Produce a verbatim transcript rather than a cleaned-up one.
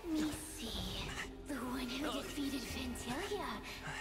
Let me see. The one who defeated Fantalia.